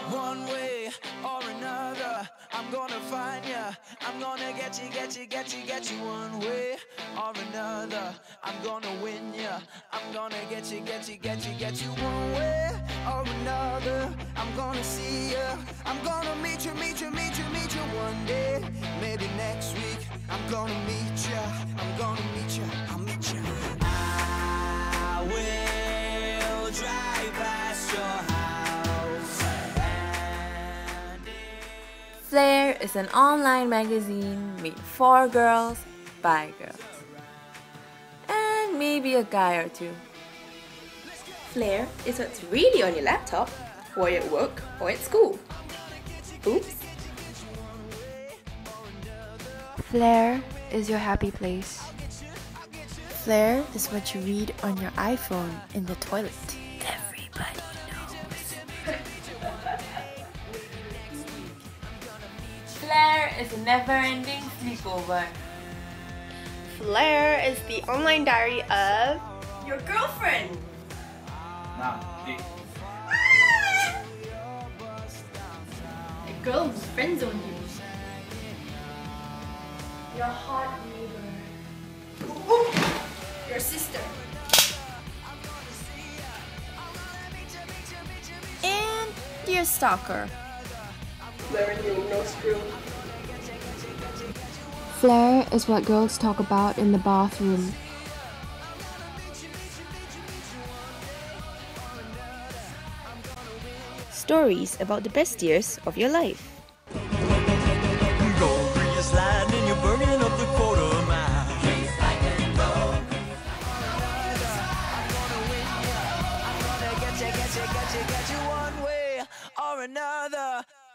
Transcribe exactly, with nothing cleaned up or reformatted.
One way or another, I'm gonna find ya. I'm gonna get you, get you, get you, get you. One way or another, I'm gonna win ya. I'm gonna get you, get you, get you, get you. One way or another, I'm gonna see ya. I'm gonna meet you, meet you, meet you, meet you one day. Maybe next week, I'm gonna meet ya. I'm gonna meet ya, I'll meet ya. I will drive past your house. And if Flare is an online magazine made for girls, by girls. And maybe a guy or two. Flare is what's really on your laptop, or at work, or at school. Oops. Flare is your happy place. Flare is what you read on your iPhone in the toilet. Everybody knows. Flare is a never-ending sleepover. Flare is the online diary of your girlfriend. Nah, di. A girl who's friends on you. Your hot neighbor. Your sister. And your stalker. Flare is what girls talk about in the bathroom. Stories about the best years of your life. One way or another.